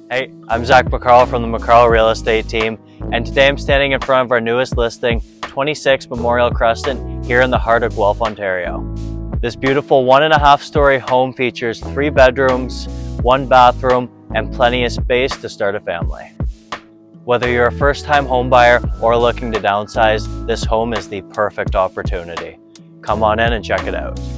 Hey, I'm Zach McCarl from the McCarl Real Estate team, and today I'm standing in front of our newest listing, 26 Memorial Crescent, here in the heart of Guelph, Ontario. This beautiful 1.5-story home features 3 bedrooms, 1 bathroom, and plenty of space to start a family. Whether you're a first-time home buyer or looking to downsize, this home is the perfect opportunity. Come on in and check it out.